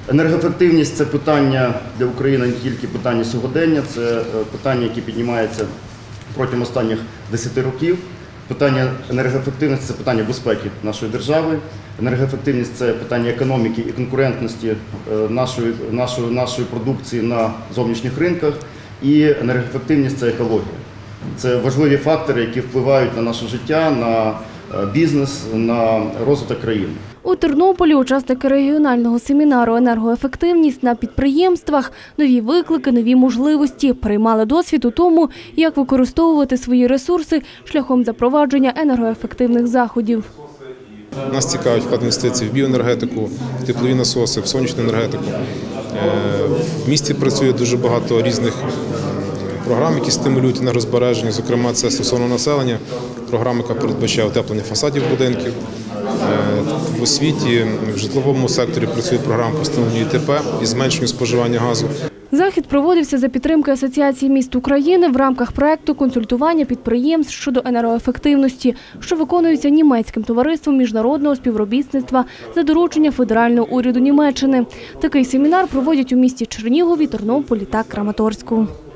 Енергоефективність – це питання для України не тільки питання сьогодення, це питання, які піднімаються протягом останніх 10 років. Питання енергоефективності – це питання безпеки нашої держави. Енергоефективність – це питання економіки і конкурентності нашої продукції на зовнішніх ринках. І енергоефективність – це екологія. Це важливі фактори, які впливають на наше життя, на бізнес, на розвиток країни. У Тернополі учасники регіонального семінару «Енергоефективність на підприємствах», нові виклики, нові можливості приймали досвід у тому, як використовувати свої ресурси шляхом запровадження енергоефективних заходів. Нас цікавить вклад інвестицій в біоенергетику, в теплові насоси, в сонячну енергетику. В місті працює дуже багато різних програм, які стимулюють енергозбереження, зокрема це стосовно населення, програма, яка передбачає утеплення фасадів будинків. В освіті, в житловому секторі працює програма по встановленню ІТП і зменшенню споживання газу. Захід проводився за підтримки Асоціації міст України в рамках проєкту консультування підприємств щодо енергоефективності, що виконується німецьким товариством міжнародного співробітництва за доручення федерального уряду Німеччини. Такий семінар проводять у місті Чернігові, Тернополі та Краматорську.